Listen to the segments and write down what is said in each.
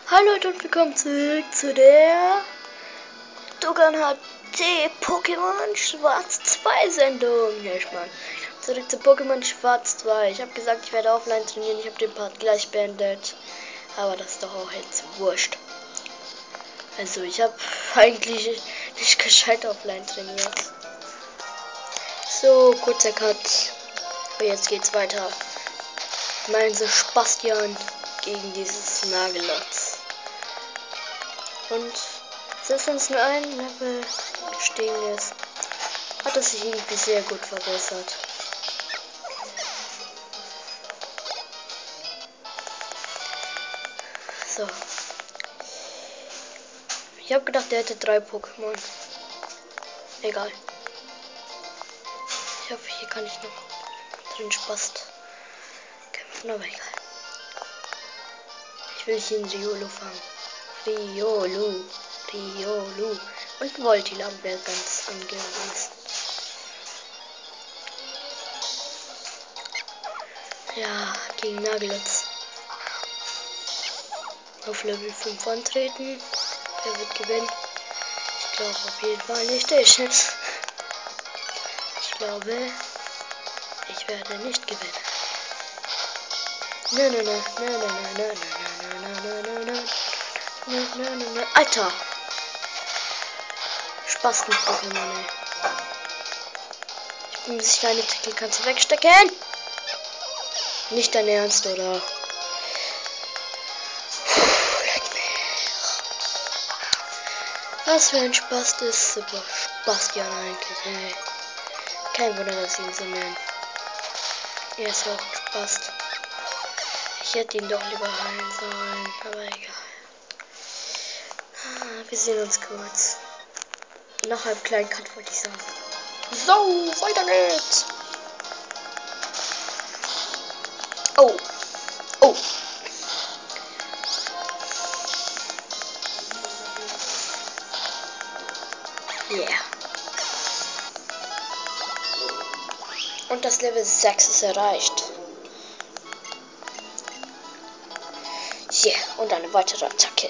Hallo Leute und willkommen zurück zu der Dokkan HD Pokémon Schwarz 2 Sendung. Ja, ich meine, zurück zu Pokémon Schwarz 2. Ich habe gesagt, ich werde offline trainieren. Ich habe den Part gleich beendet. Aber das ist doch auch jetzt wurscht. Also ich habe eigentlich nicht gescheit offline trainiert. So, kurzer Cut. Und jetzt geht's weiter. Mein Sebastian gegen dieses Nagelotz. Und selbst wenn es nur ein Level gestiegen ist, hat es sich irgendwie sehr gut verbessert. So. Ich habe gedacht, der hätte 3 Pokémon. Egal. Ich hoffe, hier kann ich noch drin Spaß kämpfen, aber egal. Ich will hier einen Riolu fangen. Riolu. Und Voltilam wäre ganz angenehm. Ja, gegen Nagelotz. Auf Level 5 antreten. Der wird gewinnen. Ich glaube auf jeden Fall nicht ich. Ich glaube, ich werde nicht gewinnen. Alter! Spaß mit Pokémon, ey. Ich bin mir sicher, eine Titel kannst du wegstecken. Nicht dein Ernst, oder? Was für ein Spaß ist Sebastian eigentlich, ey. Kein Wunder, dass sie ihn so nennen. Er ist ja auch ein Spaß. Ich hätte ihn doch lieber heilen sollen, aber egal. Wir sehen uns kurz. Nach einem kleinen Cut wollte ich sagen. So, weiter geht's. Oh. Oh. Yeah. Und das Level 6 ist erreicht. Yeah. Und eine weitere Attacke.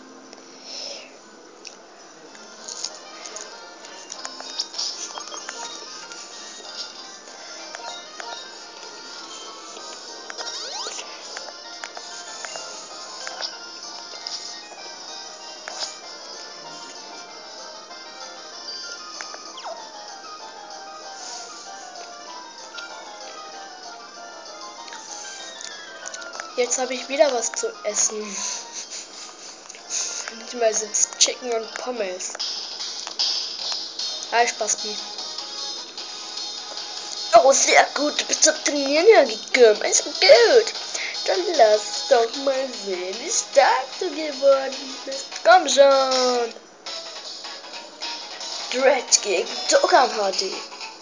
Jetzt habe ich wieder was zu essen. Manchmal sind es Chicken und Pommes. Hi, Spasti. Oh, sehr gut. Du bist zum Trainieren hergekommen. Ist gut. Dann lass doch mal sehen, wie stark du geworden bist. Komm schon. Dread gegen Dokkan HD.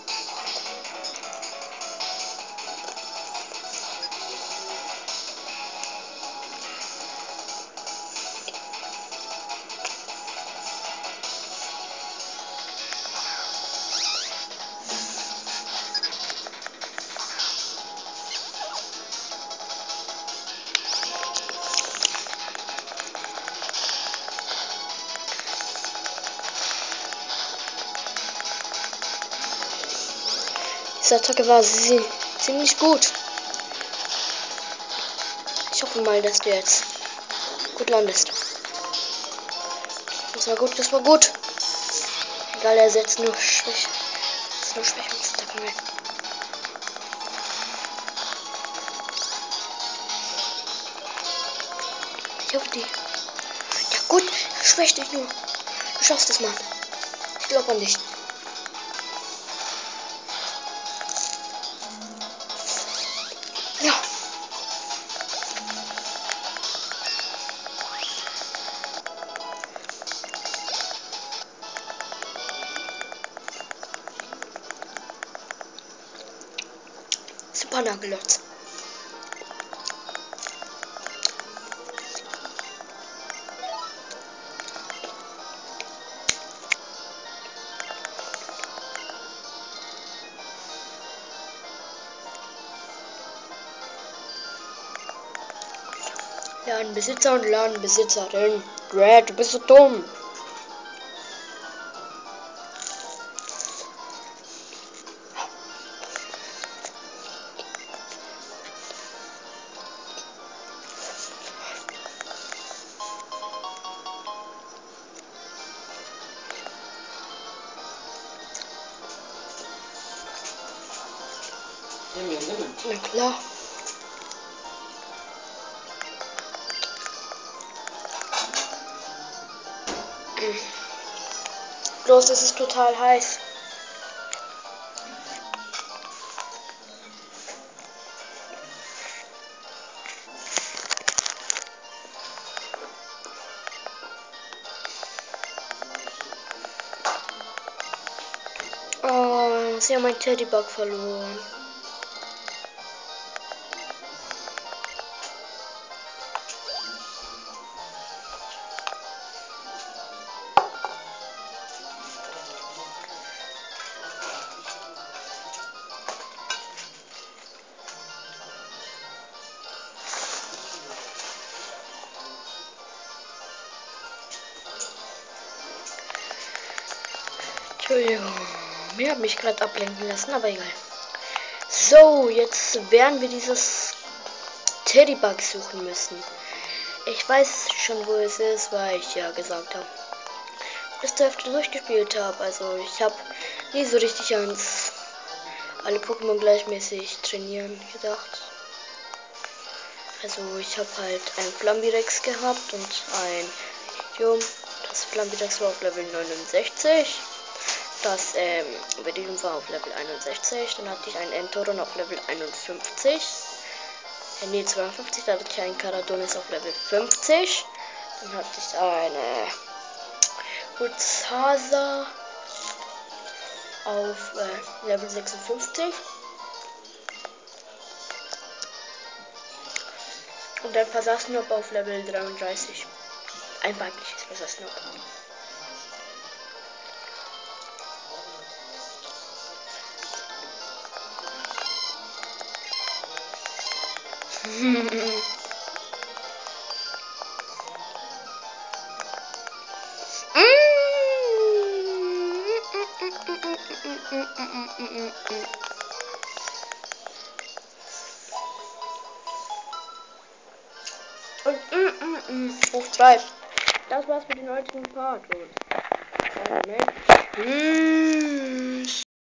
Diese Attacke war ziemlich gut. Ich hoffe mal, dass du jetzt gut landest. Das war gut, das war gut. Egal, er setzt nur Schwächungsattacken weg. Ich hoffe, die... Ja gut, er schwächt dich nur. Du schaffst es, Mann. Ich glaube an dich. Ja. Super Nagelotz. Ladenbesitzer und Ladenbesitzerin. Red, du bist so dumm. Na klar. Bloß es ist total heiß. Oh, sie haben meinen Teddybug verloren. Entschuldigung, mir hat mich gerade ablenken lassen, aber egal. So, jetzt werden wir dieses Teddybug suchen müssen. Ich weiß schon, wo es ist, weil ich ja gesagt habe, bis zur Hälfte durchgespielt habe. Also ich habe nie so richtig ans alle Pokémon gleichmäßig trainieren gedacht. Also ich habe halt ein Flambirex gehabt und ein Medium. Das Flambirex war auf Level 69. Das Medium war auf Level 61. Dann hatte ich einen Entoron auf Level 51. Nee, 52. Da hatte ich einen Caradonis auf Level 50. Dann hatte ich eine Ruzasa auf Level 56. Und dann Versasnop auf Level 33. Ein weibliches Versasnop. Und Hoch 2. Das war's mit dem heutigen Part. Und